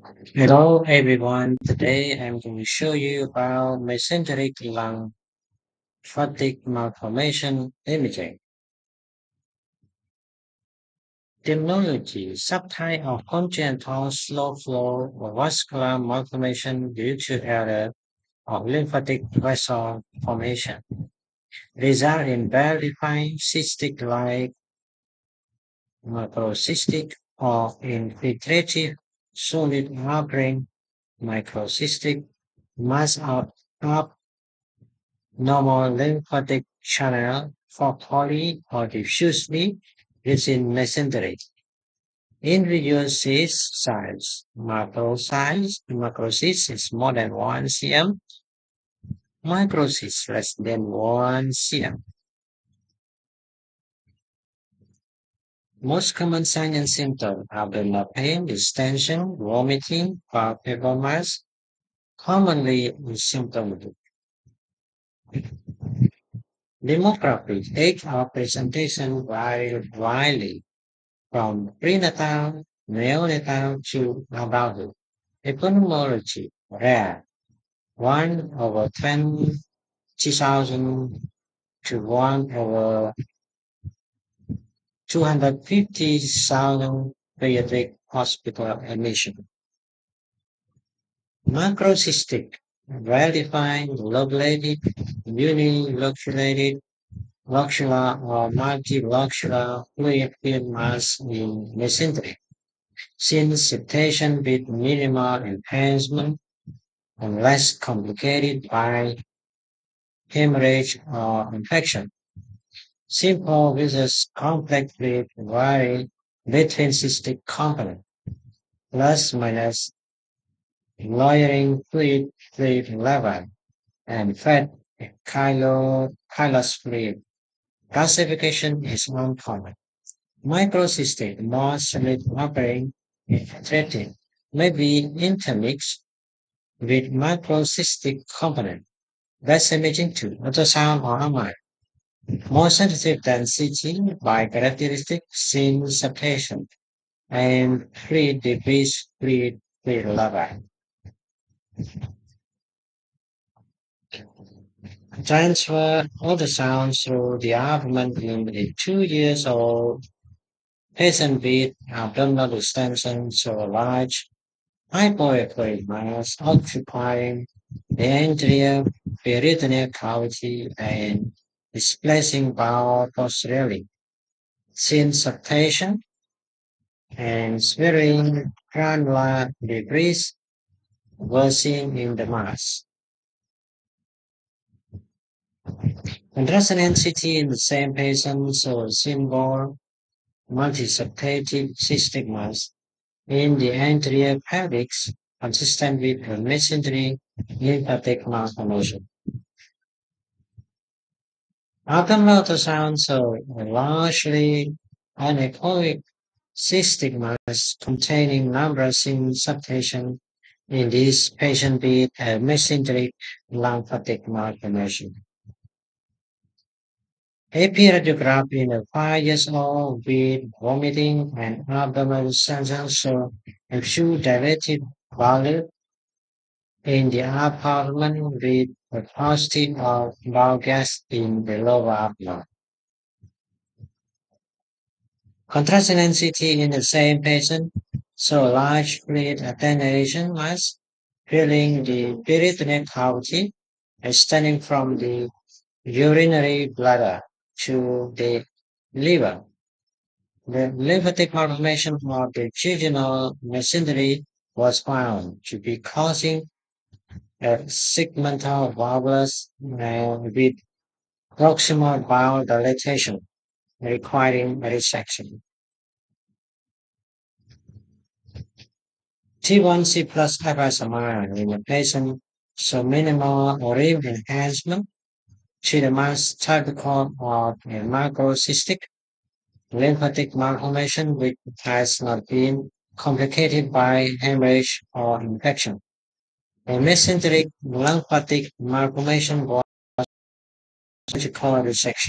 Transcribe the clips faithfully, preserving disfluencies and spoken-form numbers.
Hello everyone. Today I'm going to show you about mesenteric lymphatic malformation imaging. Terminology: subtype of congenital slow flow or vascular malformation due to error of lymphatic vessel formation. Result in well-defined cystic-like macrocystic or infiltrative solid harboring microcystic mass out normal lymphatic channel for poly or diffusely within mesentery. Individual cyst size, macro size, macrocyst is more than one cm, microcyst less than one cm. Most common signs and symptoms: abdominal pain, distension, vomiting, palpable mass, commonly symptomatic. Demography: age of presentation vary widely from prenatal, neonatal to adulthood. Epidemiology: rare, one over twenty thousand to one over two hundred fifty thousand pediatric hospital admission. Macrocystic: well-defined, lobulated, uniloculated, locular or multilocular fluid-filled mass in mesentery. Since septation with minimal enhancement and less complicated by hemorrhage or infection. Simple versus complex with vary between cystic component, plus minus lowering fluid fluid level, and fat kilo chylous fluid. Classification is uncommon. Microcystic, more solid offering infiltrating, may be intermixed with macrocystic component. That's imaging too. Ultrasound or M R I. More sensitive than C T by characteristic seen septation and free debris free free level. Transfer ultrasound through the abdomen in a two years old patient with abdominal distension so large hypoechoic mass occupying the anterior peritoneal cavity and displacing bowel posteriorly. Since septation and smearing granular debris were seen in the mass. Contrasting C T in the same patient saw symbol multiseptated cystic mass in the anterior pelvis consistent with a mesentery lymphatic malformation. Abdominal ultrasound showed a largely anechoic cystic mass containing numerous septation in this patient with a mesenteric lymphatic malformation. A P radiography in a five years old with vomiting and abdominal distension showed a few dilated bowel in the upper abdomen with a positive of bowel gas in the lower abdomen. Contrasting C T in the same patient saw large fluid attenuation mass filling the peritoneal cavity extending from the urinary bladder to the liver. The lymphatic malformation of the jejunal mesentery was found to be causing a segmental valvulus uh, with proximal bowel dilatation requiring resection. T one C plus hypersamine in a patient so minimal or even enhancement to the mass typical of a macrocystic lymphatic malformation which has not been complicated by hemorrhage or infection. A mesenteric lymphatic malformation was surgical resection.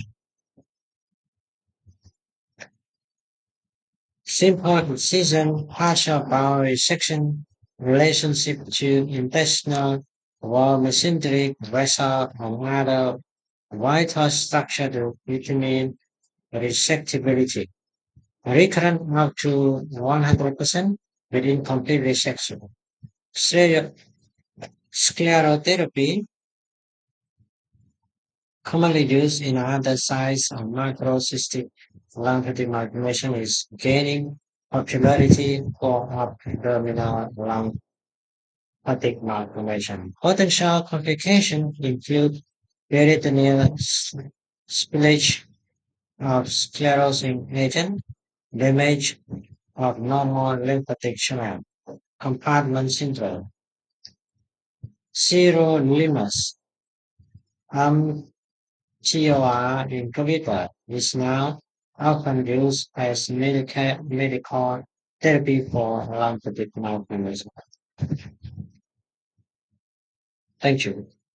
Simple incision, partial bowel resection, relationship to intestinal wall mesenteric vessel and other vital structure to vitamin receptibility. Recurrent up to one hundred percent within complete resection. Scler- Sclerotherapy, commonly used in other sites of microcystic lymphatic malformation, is gaining popularity for abdominal lymphatic malformation. Potential complications include peritoneal s- spillage of sclerosing agent, damage of normal lymphatic channel, compartment syndrome, sirolimus, T O R inhibitor is now often used as medica- medical therapy for lymphatic malformation. Thank you.